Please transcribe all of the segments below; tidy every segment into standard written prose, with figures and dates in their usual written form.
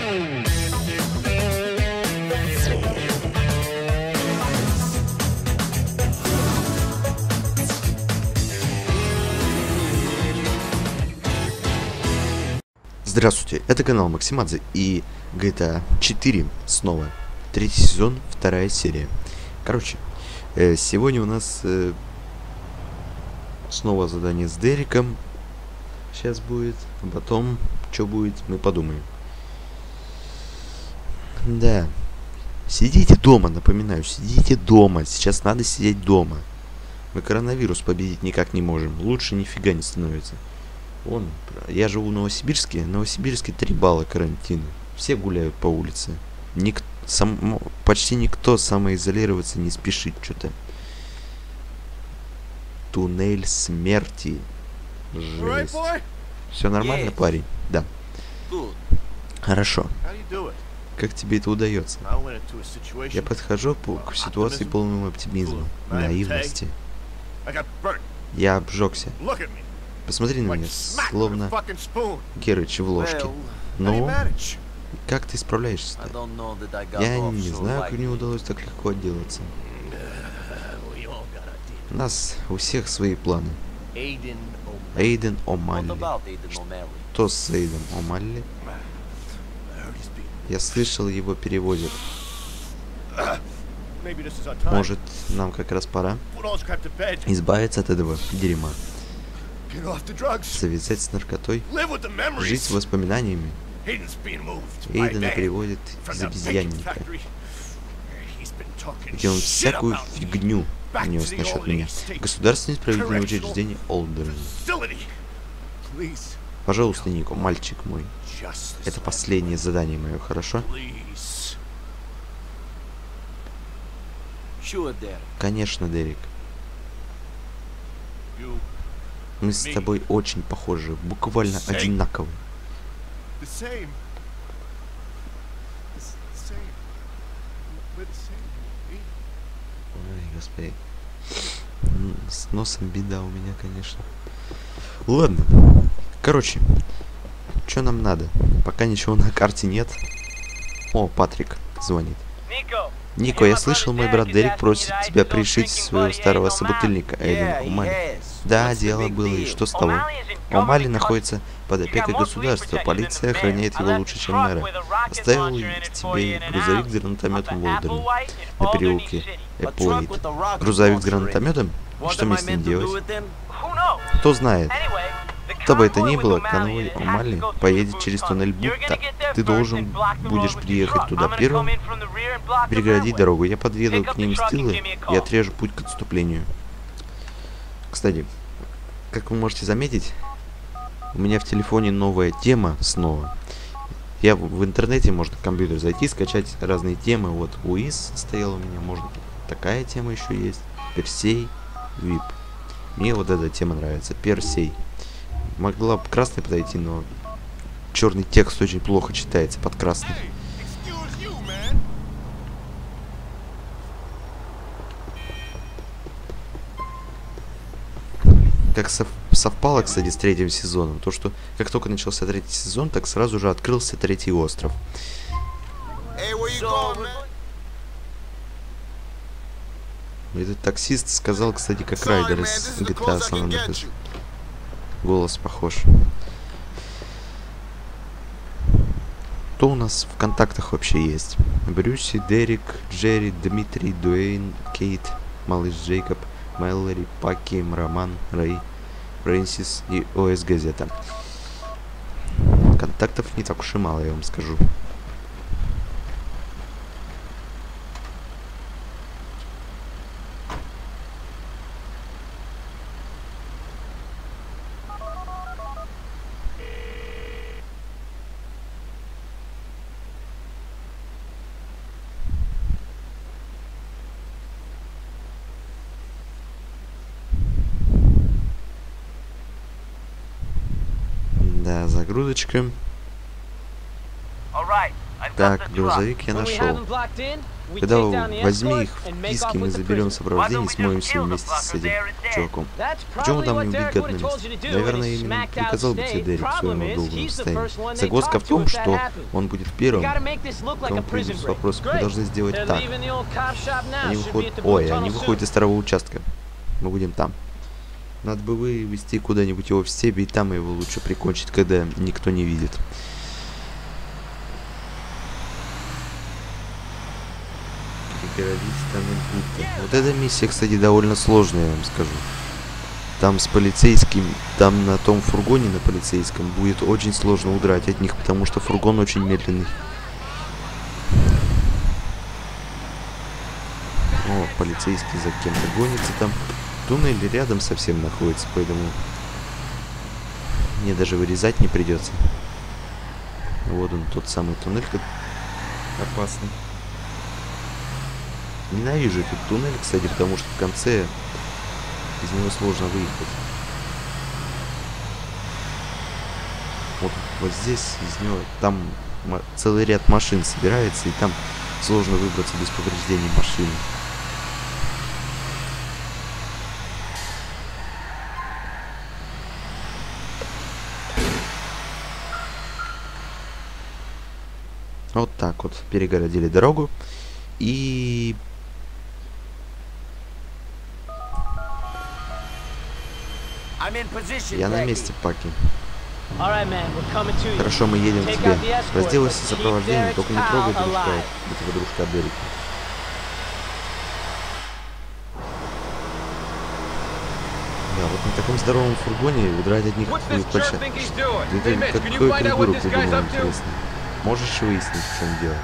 Здравствуйте, это канал Максимадзе и GTA 4 снова. Третий сезон, вторая серия. Короче, сегодня у нас снова задание с Дереком. Сейчас будет, а потом, что будет, мы подумаем. Да. Сидите дома, напоминаю, сидите дома. Сейчас надо сидеть дома. Мы коронавирус победить никак не можем. Лучше нифига не становится. Вон, я живу в Новосибирске. В Новосибирске 3 балла карантина. Все гуляют по улице. Почти никто самоизолироваться не спешит что-то. Туннель смерти. Жесть. Все нормально, парень? Да. Хорошо. Как тебе это удается? Я подхожу к ситуации полному оптимизма, наивности. Я обжегся. Посмотри на меня, словно Герыч в ложке. Ну, как ты справляешься-то? Я не знаю, как мне удалось так легко отделаться. У нас у всех свои планы. Эйден О'Малли. Что с Эйден О'Малли? Я слышал, его переводят. Может, нам как раз пора избавиться от этого дерьма. Завязать с наркотой, жить с воспоминаниями. Эйдена переводит из обезьянника, где он всякую фигню нес насчет меня. Государственное исправительное учреждение Олдерн. Пожалуйста, Нико, мальчик мой. Это последнее задание мое, хорошо? Конечно, Дерек. Мы с тобой очень похожи, буквально одинаковы. Ой, господи. С носом беда у меня, конечно. Ладно. Короче, что нам надо? Пока ничего на карте нет. О, Патрик звонит. Нико, я слышал, мой брат Дерек просит тебя пришить своего старого собутыльника Эйдена О'Малли. Да, дело было, и что с того? О'Малли находится под опекой государства, полиция охраняет его лучше, чем мэра. Оставил тебе грузовик с гранатометом в Олдерне на переулке Эплоид. Грузовик с гранатометом? Что мне с ним делать? Кто знает. Что бы это ни было, конвой О'Малли поедет через туннель Бутта. Ты должен будешь приехать туда первым, перегородить дорогу. Я подъеду к ним с тыла и отрежу путь к отступлению. Кстати, как вы можете заметить, у меня в телефоне новая тема снова. Я в интернете, можно в компьютер зайти, скачать разные темы. Вот УИС стоял у меня, может такая тема еще есть. Персей, VIP. Мне вот эта тема нравится, Персей. Могла бы красный подойти, но черный текст очень плохо читается под красный. Как совпало, кстати, с третьим сезоном. То, что как только начался третий сезон, так сразу же открылся третий остров. Этот таксист сказал, кстати, как Райдер из GTA San Andreas. Голос похож. Кто у нас в контактах вообще есть? Брюси, Дерек, Джерри, Дмитрий, Дуэйн, Кейт, Малыш Джейкоб, Мэлори, Паки, Роман, Рэй, Фрэнсис и ОС Газета. Контактов не так уж и мало, я вам скажу. Да, загрузочка. Так, грузовик я нашел. Когда возьми их в списки, мы заберем сопровождение и смоемся вместе с этим чуваком. Почему там не убить гад на месте? Наверное, именно приказал бы тебе Дерек в своем долгом состоянии. Загвоздка в том, что он будет первым, кто придет с вопросом, мы должны сделать так. Они выходят из второго участка. Мы будем там. Надо бы вывести куда-нибудь его в степи, и там его лучше прикончить, когда никто не видит. Вот эта миссия, кстати, довольно сложная, я вам скажу. Там с полицейским, там на том фургоне на полицейском будет очень сложно удрать от них, потому что фургон очень медленный. О, полицейский за кем-то гонится там. Туннель рядом совсем находится, поэтому мне даже вырезать не придется. Вот он, тот самый туннель, опасный. Ненавижу этот туннель, кстати, потому что в конце из него сложно выехать. Вот здесь из него, там целый ряд машин собирается, и там сложно выбраться без повреждений машины. Вот так вот перегородили дорогу. И я на месте, Паки. Хорошо, мы едем к тебе. Разделайся сопровождением, только не трогай этого дружка Дерека. Да, вот на таком здоровом фургоне удрать от них будет большая... Это какую фигуру придумал, интересно. Можешь выяснить, в чем дело?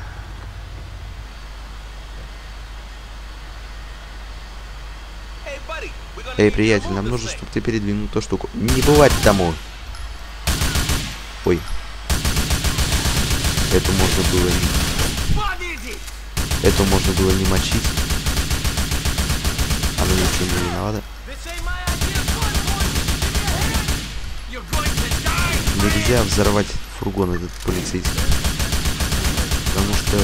Эй, приятель, нам нужно, чтобы ты передвинул ту штуку. Не бывать тому. Ой. Эту можно было не мочить. Она ничего не виновата. Нельзя взорвать фургон этот полицейский. Потому что...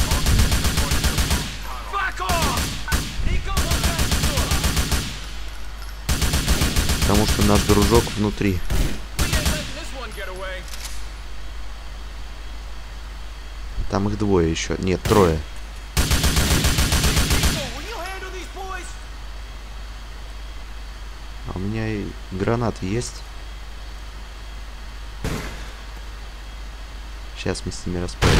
Потому что наш дружок внутри. Там их двое еще. Нет, трое. А у меня и гранаты есть. Сейчас мы с ними расправимся.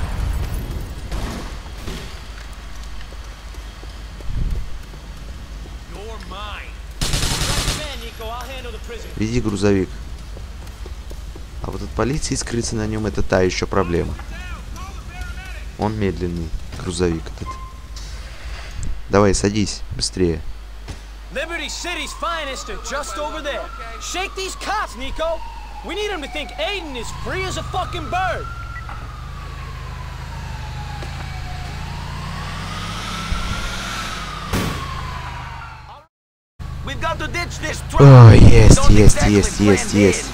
Веди грузовик. А вот от полиции скрыться на нем — это та еще проблема. Он медленный, грузовик этот. Давай, садись, быстрее. Liberty City's finest are just over there. Shake these cops, Nico. We need them to think Aiden is free as a fucking bird. О, есть.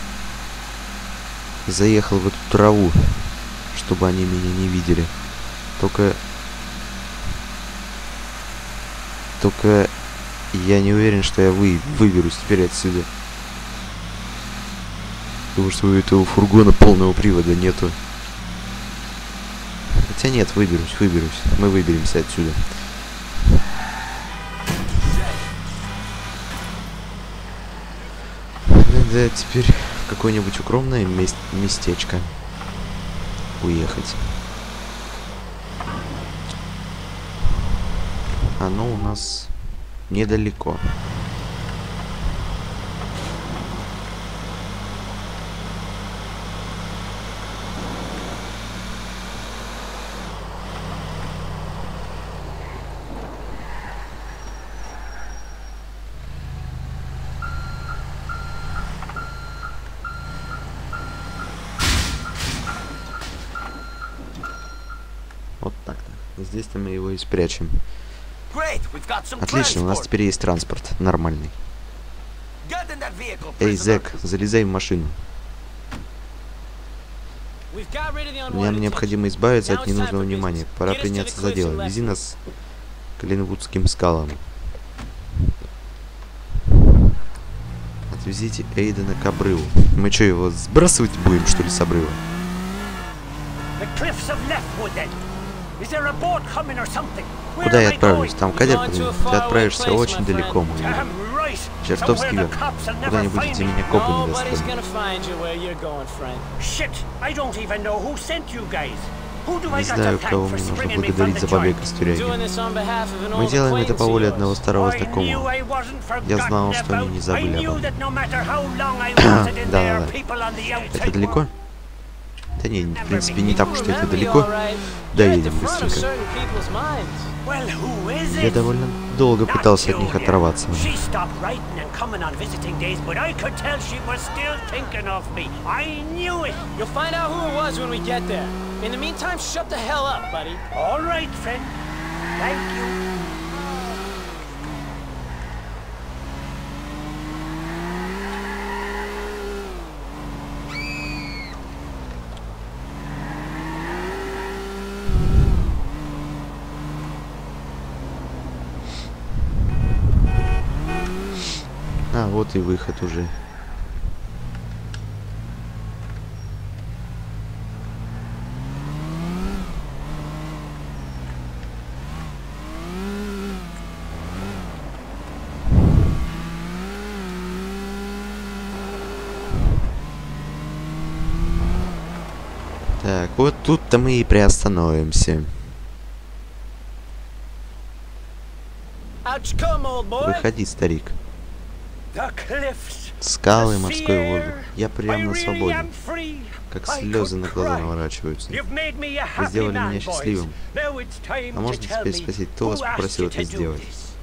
Заехал в эту траву, чтобы они меня не видели. Только я не уверен, что я выберусь теперь отсюда. Потому что у этого фургона полного привода нету. Хотя нет, выберусь. Мы выберемся отсюда. Надо теперь в какое-нибудь укромное местечко уехать. Оно у нас недалеко. Вот так-то. Здесь-то мы его и спрячем. Отлично, у нас теперь есть транспорт. Нормальный. Эй, Зэк, залезай в машину. Нам необходимо избавиться от ненужного внимания. Пора приняться за дело. Вези нас к Линвудским скалам. Отвезите Эйдена к обрыву. Мы что, его сбрасывать будем, что ли, с обрыва? Куда я отправлюсь? Там катер поднимет. Ты отправишься очень далеко, мой милый. Чертовски вверх. Куда-нибудь, где меня копы не достанут. Не знаю, кого мне нужно благодарить за побег из тюряги. Мы делаем это по воле одного старого знакомого. Я знал, что они не забыли обо мне. Да. Это далеко? Да не, в принципе, не так уж это далеко. Доедем быстренько. Я довольно долго пытался от них оторваться. А, вот и выход уже. Так, вот тут-то мы и приостановимся. Выходи, старик. Скалы, морской воздух. Я прямо свободен. Как слезы на глаза наворачиваются. Вы сделали меня счастливым. А можно теперь спросить, кто вас попросил это сделать?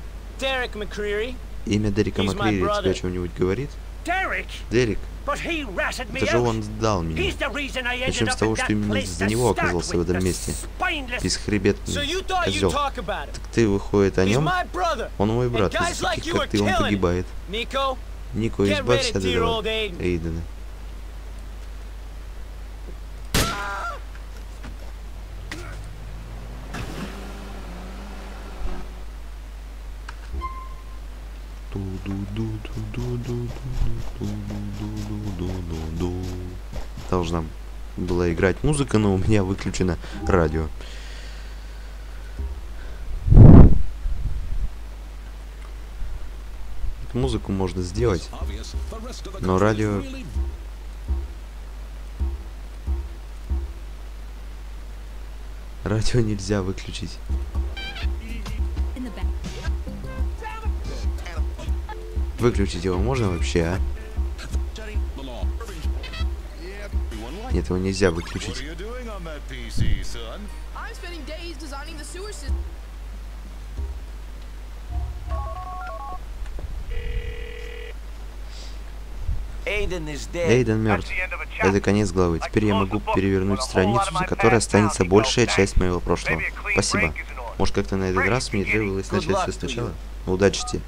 Имя Дерека Макрири тебе о чем-нибудь говорит? Дерек? Это же он сдал меня. Начнем с того, что именно из-за него оказался в этом месте. Бесхребетный козел. Так ты, выходит, о нем? Он мой брат. Из-за таких, как ты, он погибает. Нико, избавься от этого Эйдена. Должна была играть музыка, но у меня выключено радио. Музыку можно сделать, но радио... Радио нельзя выключить. Выключить его можно вообще, а? Нет, его нельзя выключить. Эйден мертв. Это конец главы. Теперь я могу перевернуть страницу, за которой останется большая часть моего прошлого. Спасибо. Может, как-то на этот раз мне требовалось начать все сначала? Удачи тебе.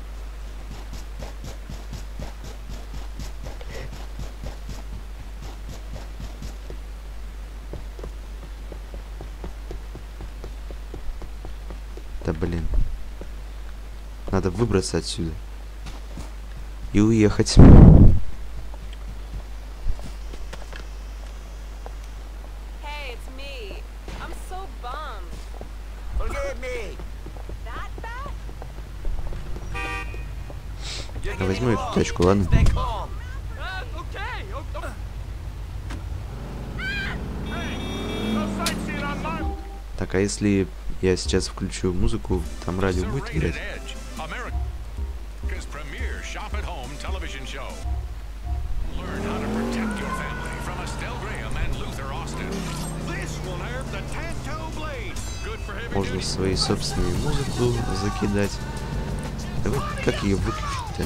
Да блин. Надо выбраться отсюда. И уехать. Я возьму эту тачку, ладно? Так, а если я сейчас включу музыку, там радио будет играть? Можно свои собственные музыку закидать. Давай, как ее выключить-то?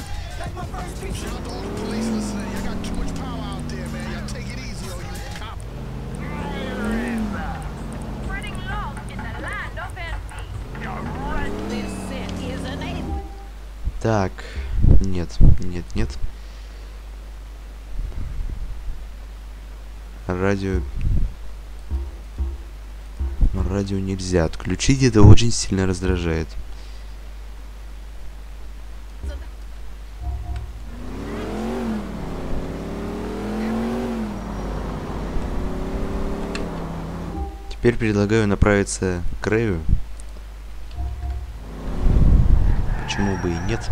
Так, нет. Радио нельзя отключить, это очень сильно раздражает. Теперь предлагаю направиться к Рэю. Почему бы и нет?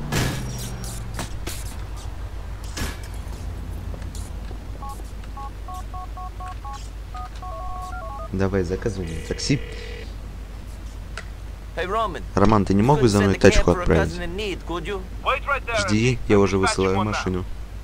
Давай, заказывай такси. Роман, ты не мог бы за мной тачку отправить? Жди, я уже высылаю машину.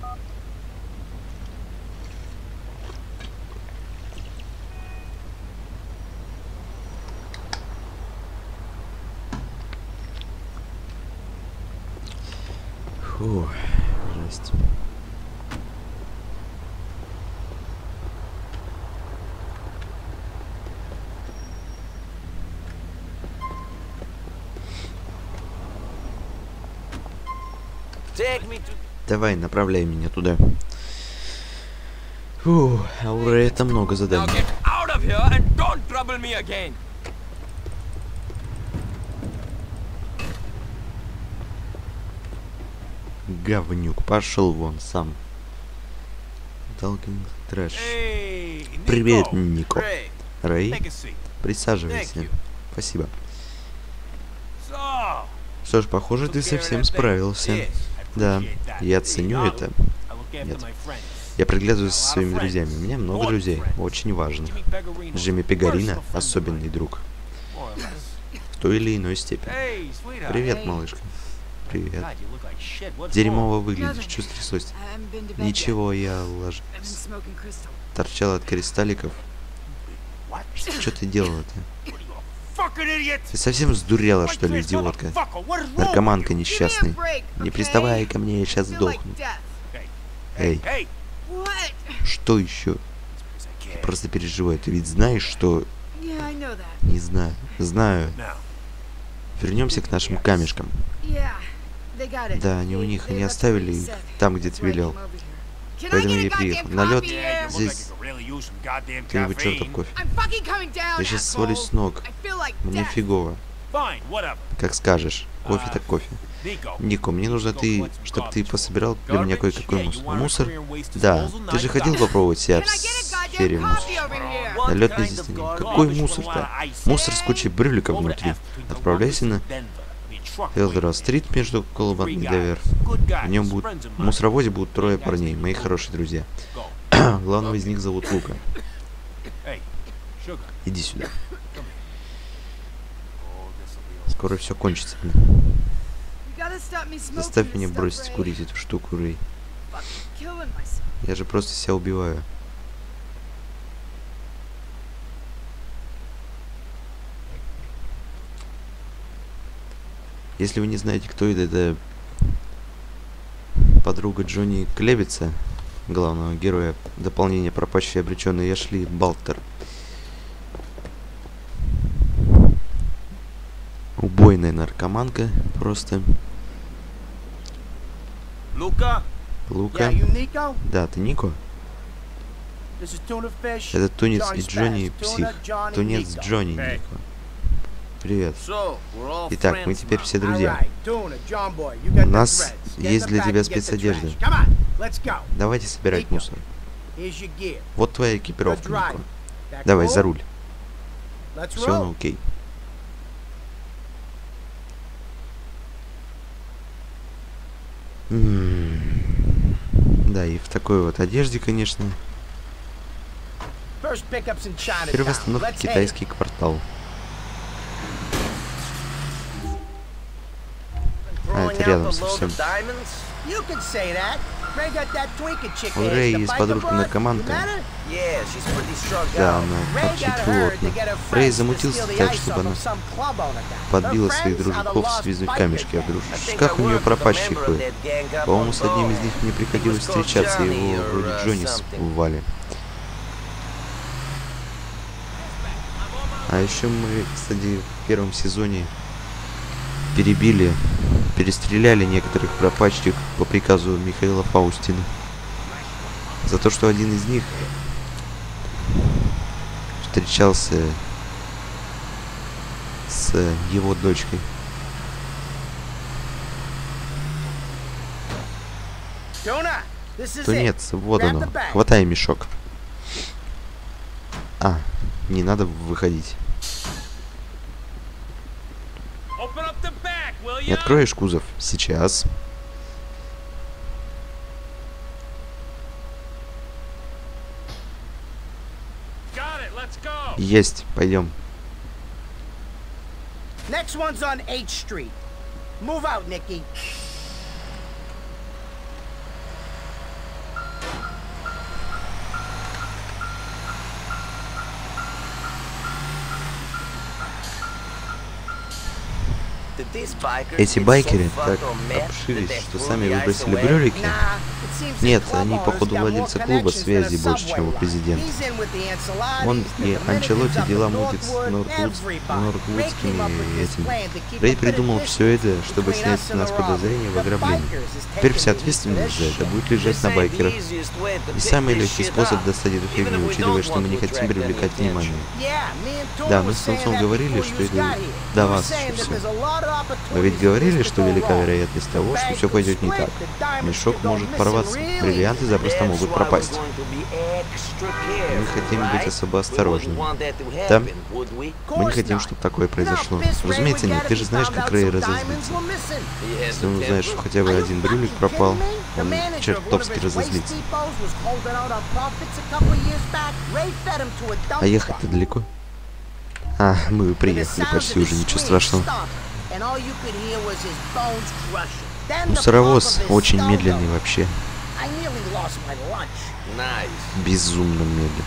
Фу, жесть. Давай, направляй меня туда. Фу, а у Рэя это много заданий. Говнюк, пошел вон сам. Талкинг трэш. Привет, Нико. Рэй, присаживайся. Спасибо. Что ж, похоже, ты совсем справился. Да, я ценю это. Нет. Я приглядываюсь со своими друзьями. У меня много друзей, очень важных. Джимми Пегарина — особенный друг. В той или иной степени. Привет, малышка. Привет. Дерьмово выглядишь, что стряслось? Ничего, я ложусь. Торчал от кристалликов. Что ты делала-то? Ты совсем сдурела, что ли, идиотка? Наркоманка несчастный. Не приставай ко мне, я сейчас сдохну. Эй. Что еще? Я просто переживаю. Ты ведь знаешь, что... Не знаю. Знаю. Вернемся к нашим камешкам. Да, они у них, они оставили их там, где ты велел. Поэтому я и приехал. На лед здесь... Кто-нибудь чертов кофе. Я сейчас свалюсь с ног. Мне фигово. Как скажешь. Кофе так кофе. Нико, мне нужно чтобы ты пособирал для меня кое-какой мусор. Мусор? Да. Ты же хотел попробовать себя в сфере мусора. На лед не здесь нет. Какой мусор-то? Мусор с кучей брюликов внутри. Отправляйся на Элдора-стрит между Колобан и Довер. В нем в мусоровозе будут 3 парней, мои хорошие друзья. Главного из них зовут Лука. Иди сюда. Скоро все кончится. Заставь меня бросить курить эту штуку, Рэй. Я же просто себя убиваю. Если вы не знаете, кто это подруга Джонни Клевица, главного героя дополнения «Пропащий и обреченный» Эшли Балтер. Убойная наркоманка, просто. Лука? Да, ты Нико? Это тунец и Джонни псих. Тунец Джонни Нико. Привет. Итак, мы теперь все друзья. У нас есть для тебя спецодежда. Давайте собирать мусор. Вот твоя экипировка, Нико. Давай, за руль. Все, ну окей. Да, и в такой вот одежде, конечно. Первая остановка — китайский квартал. А, это рядом совсем. У Рэя есть подружка-наркоманка. Да, она очень плотная. Рэй замутился так, чтобы она подбила своих дружков свизнуть камешки, а в дружках у нее пропащий ходит. По-моему, с одним из них мне приходилось встречаться, его вроде Джонни в Вале. А еще мы, кстати, в первом сезоне перестреляли некоторых пропащих по приказу Михаила Фаустина. За то, что один из них встречался с его дочкой. Тунец, вот оно. Хватай мешок. А, не надо выходить. Не откроешь кузов? Сейчас. Есть, пойдем. Next one's on H Street. Move out, Nikki. Эти байкеры так обшились, что сами выбросили брюлики. Нет, они, походу, владельцы клуба связи больше, чем его президент. Он и Анчелотти дела мутит с нордвудскими этими. Рэй придумал все это, чтобы снять с нас подозрения в ограблении. Теперь вся ответственность за это будет лежать на байкерах. И самый легкий способ достать эту фигню, учитывая, что мы не хотим привлекать внимание. Да, мы с Тунцом говорили, что это до вас еще все. Вы ведь говорили, что велика вероятность того, что все пойдет не так. Мешок может порваться, бриллианты запросто могут пропасть. Мы хотим быть особо осторожными. Да, мы не хотим, чтобы такое произошло. Разумеется, нет, ты же знаешь, как Рэй разозлится. Если он узнает, что хотя бы один брюлик пропал, он чертовски разозлится. А ехать-то далеко? А, мы приехали почти уже, ничего страшного. Мусоровоз очень медленный вообще. Безумно медленный.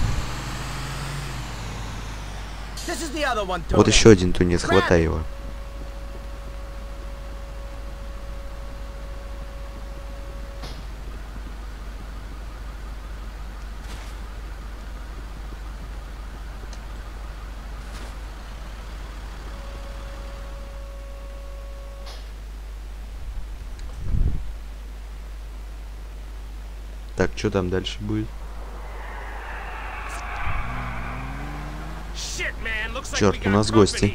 Вот еще один тунец, хватай его. Так, что там дальше будет? Черт, у нас гости.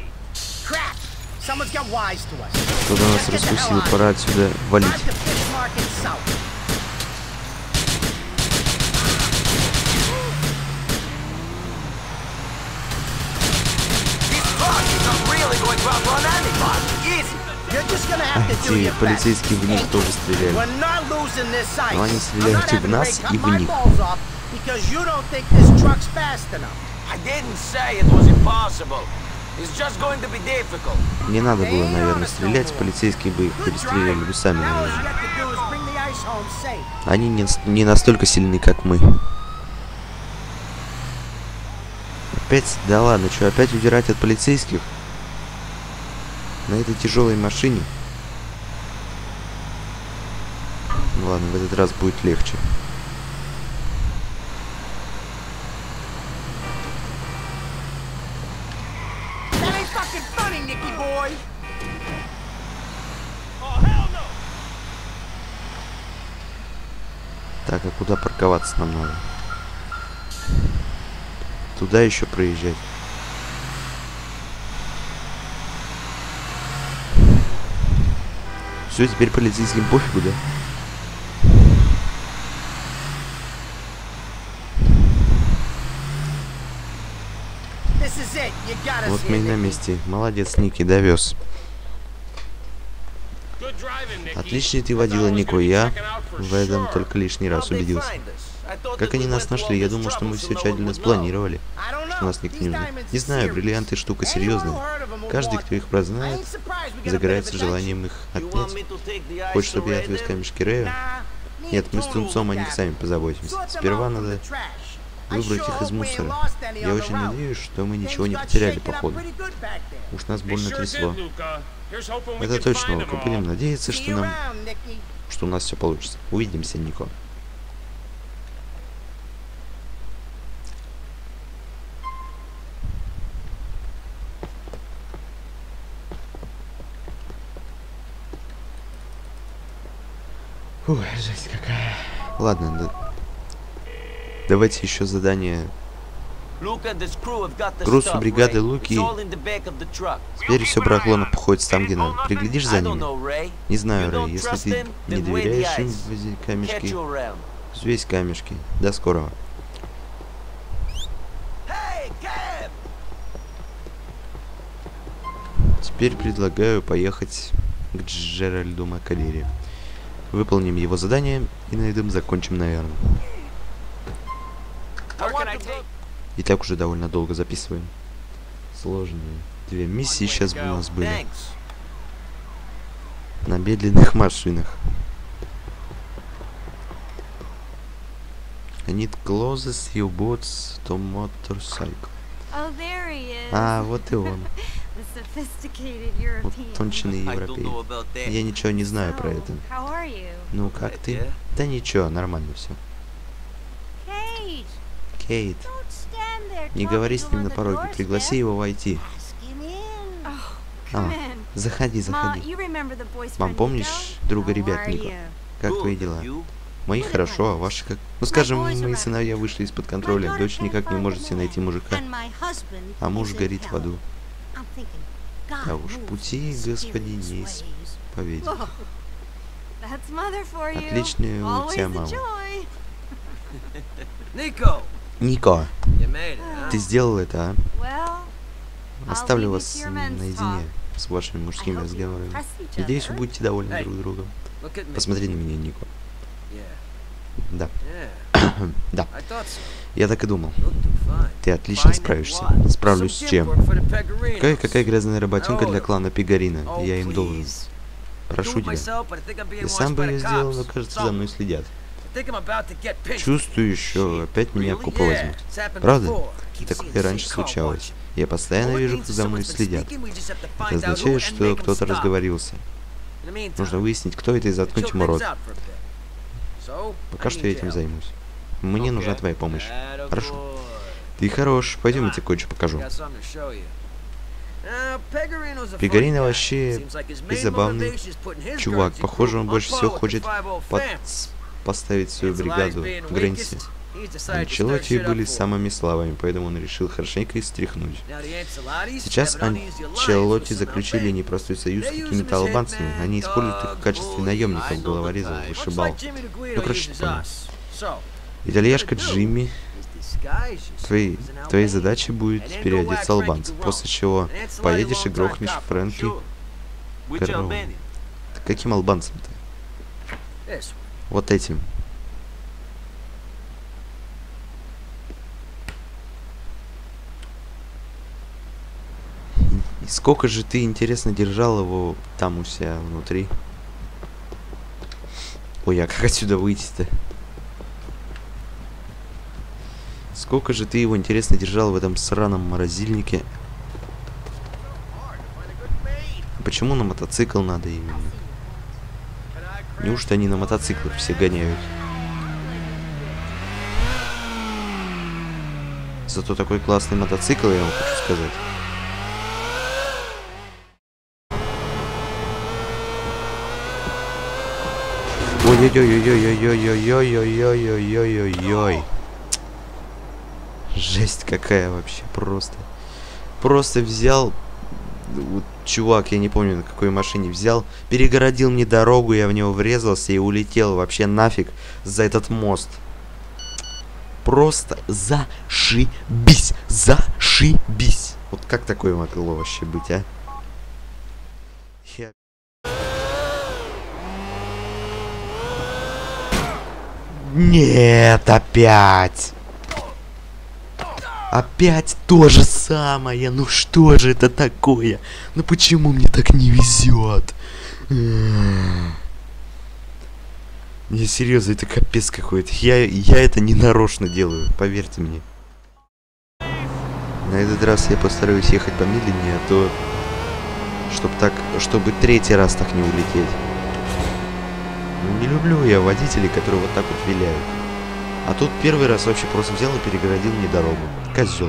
Кто-то нас раскусил, пора отсюда валить. Эти полицейские в них тоже стреляли. Но они стреляют и в нас, и в них. Не надо было, наверное, стрелять. Полицейские бы их перестреляли бы сами, наверное. Они не настолько сильны, как мы. Опять? Да ладно, что, опять удирать от полицейских? На этой тяжелой машине? Ну ладно, в этот раз будет легче. Так, а куда парковаться нам надо? Туда еще проезжать. Все, теперь полицейским пофигу, да? Вот мы и на месте. Молодец, Ники, довез. Отличный ты водила, Нико. Я в этом только лишний раз убедился. Как они нас нашли? Я думал, что мы все тщательно спланировали. Что нас никто не узнает. Не знаю, бриллианты штука серьезная. Каждый, кто их прознает, загорается желанием их отнять. Хочешь, чтобы я отвез камешки Рэю? Нет, мы с Тунцом о них сами позаботимся. Сперва надо выбрать их из мусора. Я очень надеюсь, что мы ничего не потеряли по ходу. Уж нас больно трясло. Это точно, Лука. Будем надеяться, что у нас все получится. Увидимся, Нико. Фух, жесть какая. Ладно, да. Давайте еще задание Груз у бригады Луки. Теперь все барахло находится там, где надо. Приглядишь за ними? Не знаю, Рэй. Если ты не доверяешь им, вези камешки. Взвесь камешки. До скорого. Теперь предлагаю поехать к Джеральду Макалири. Выполним его задание и на этом закончим, наверное. И так уже довольно долго записываем. Сложные. 2 миссии сейчас бы у нас были. На медленных машинах. I need closest U-boats to motorcycle. А, вот и он. Утонченный европеец. Я ничего не знаю про это. Ну, как ты? Да ничего, нормально все. Кейт, не говори с ним на пороге, пригласи его войти. А, заходи, заходи. Мам, помнишь друга ребят, Нико? Как твои дела? Мои хорошо, а ваши как? Ну, скажем, мои сыновья вышли из-под контроля, дочь никак не может себе найти мужика, а муж горит в аду. А уж пути, Господи, есть, поверь. Отличная у тебя мама. Нико, ты сделал это, а? Оставлю вас наедине с вашими мужскими разговорами. Надеюсь, вы будете довольны друг другом. Посмотри на меня, Нико. Да. Да. Я так и думал. Ты отлично справишься. Справлюсь с чем? Какая грязная работенка для клана Пегарина. Я им должен. Прошу тебя. Я сам бы ее сделал, но кажется, за мной следят. Чувствую еще, опять меня купа возьмут. Правда? И такое раньше случалось. Я постоянно вижу, как за мной следят. Это означает, что кто-то разговорился. Нужно выяснить, кто это, и заткнуть ему рот. Пока что я этим займусь. Мне нужна твоя помощь. Хорошо. Ты хорош. Пойдем, я тебе кое-что покажу. Пегарина вообще забавный чувак. Похоже, он больше всего хочет поставить свою бригаду в Грэнси. Анчелотти были самыми слабыми, поэтому он решил хорошенько их стряхнуть. Сейчас Анчелотти заключили непростой союз с какими-то албанцами. Они используют их в качестве наемников, головорезов, вышибал. Ну, короче, ты понял. Итальяшка Джимми, твоей задачей будет переодеться албанцев, после чего поедешь и грохнешь Фрэнки Кэрроу. Каким албанцем-то? Вот этим. И сколько же ты, интересно, держал его там у себя внутри? Ой, а как отсюда выйти-то? Сколько же ты его, интересно, держал в этом сраном морозильнике? Почему на мотоцикл надо именно? Неужто они на мотоциклах все гоняют? Зато такой классный мотоцикл, я вам хочу сказать. Ой-ой-ой-ой-ой-ой-ой-ой-ой-ой-ой-ой-ой-ой-ой. Жесть какая вообще, просто. Просто взял, вот, чувак, я не помню на какой машине, взял, перегородил мне дорогу, я в него врезался и улетел вообще нафиг за этот мост. Просто зашибись, зашибись. Вот как такое могло вообще быть, а? Нет, опять. Опять то же самое. Ну что же это такое? Ну почему мне так не везет? Не, серьезно, это капец какой-то. Я это не нарочно делаю, поверьте мне. На этот раз я постараюсь ехать помедленнее, а то чтобы третий раз так не улететь. Не люблю я водителей, которые вот так вот виляют. А тут первый раз вообще просто взял и перегородил мне дорогу. Козел.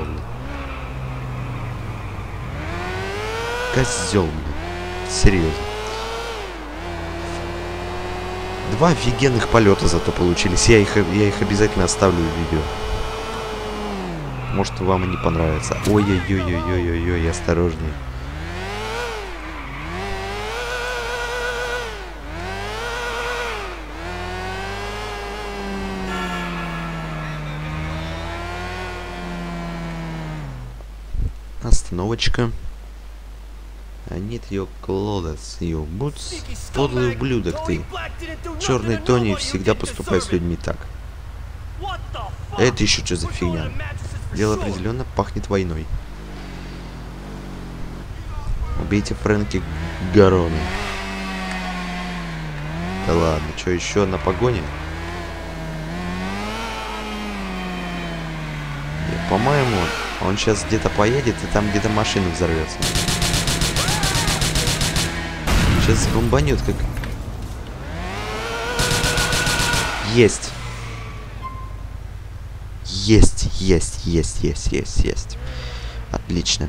Козел. Серьезно. 2 офигенных полета зато получились. Я их обязательно оставлю в видео. Может, вам и не понравится. Ой-ой-ой-ой-ой-ой-ой, осторожней. Остановочка. I need your clothes, your boots. Подлый ублюдок ты. Черный Тони всегда поступает с людьми так. Это еще что за фигня? Дело определенно пахнет войной. Убейте Фрэнки Гарона. Да ладно, что, еще одна погоня? По-моему, он сейчас где-то поедет, и там где-то машина взорвется. Сейчас бомбанет как... Есть. Есть. Отлично.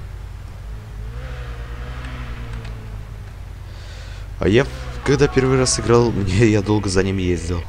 А я, когда первый раз играл, я долго за ним ездил.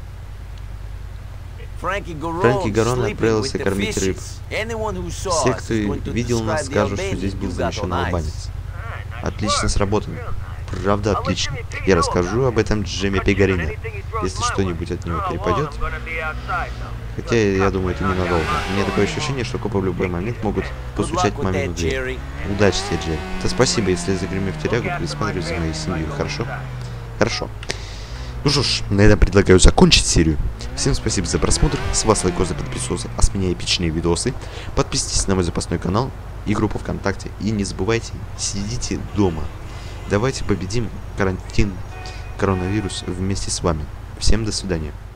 Фрэнки Гарон отправился кормить рыб. Все, кто видел нас, скажут, что здесь был замещен албанец. Отлично сработано. Правда, отлично. Я расскажу об этом Джемме Пегарине, если что-нибудь от него перепадет. Хотя, я думаю, это ненадолго. У меня такое ощущение, что копы в любой момент могут постучать маме в дверь. Удачи тебе, Джерри. Да спасибо, если загремев в тюрягу, присматривай за моей семьей, хорошо? Хорошо. Ну что ж, на этом предлагаю закончить серию. Всем спасибо за просмотр. С вас лайк за подписосы, а с меня эпичные видосы. Подписывайтесь на мой запасной канал и группу ВКонтакте. И не забывайте, сидите дома. Давайте победим карантин, коронавирус вместе с вами. Всем до свидания.